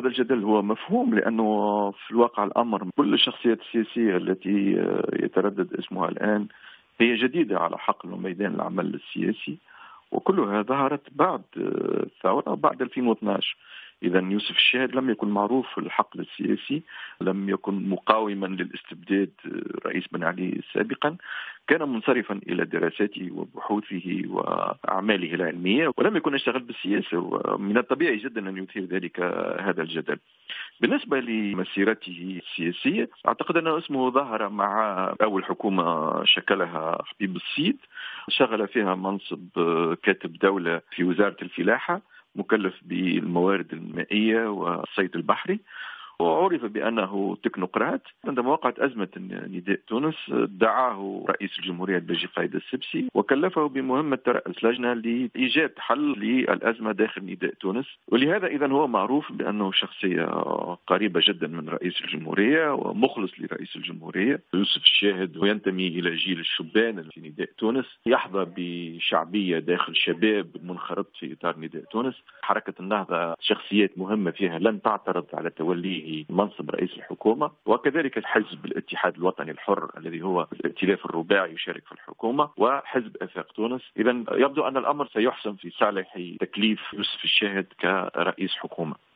هذا الجدل هو مفهوم، لأنه في الواقع الأمر كل الشخصيات السياسية التي يتردد اسمها الآن هي جديدة على حقل ميدان العمل السياسي، وكلها ظهرت بعد الثورة بعد 2012. إذا يوسف الشاهد لم يكن معروف في الحقل السياسي، لم يكن مقاوما للاستبداد رئيس بن علي سابقا، كان منصرفا إلى دراساته وبحوثه وأعماله العلمية، ولم يكن يشتغل بالسياسة، ومن الطبيعي جدا أن يثير ذلك هذا الجدل. بالنسبة لمسيرته السياسية، أعتقد أن اسمه ظهر مع أول حكومة شكلها حبيب السيد، شغل فيها منصب كاتب دولة في وزارة الفلاحة، مكلف بالموارد المائية والصيد البحري، وعرف بأنه تكنوقراط. عندما وقعت أزمة نداء تونس دعاه رئيس الجمهورية الباجي قايد السبسي وكلفه بمهمة ترأس لجنة لإيجاد حل للأزمة داخل نداء تونس، ولهذا إذا هو معروف بأنه شخصية قريبة جدا من رئيس الجمهورية ومخلص لرئيس الجمهورية. يوسف الشاهد وينتمي إلى جيل الشبان في نداء تونس، يحظى بشعبية داخل شباب منخرط في إطار نداء تونس. حركة النهضة شخصيات مهمة فيها لن تعترض على توليه منصب رئيس الحكومة، وكذلك حزب الاتحاد الوطني الحر الذي هو الائتلاف الرباعي يشارك في الحكومة، وحزب آفاق تونس. إذا يبدو أن الأمر سيحسم في صالح تكليف يوسف الشاهد كرئيس حكومة.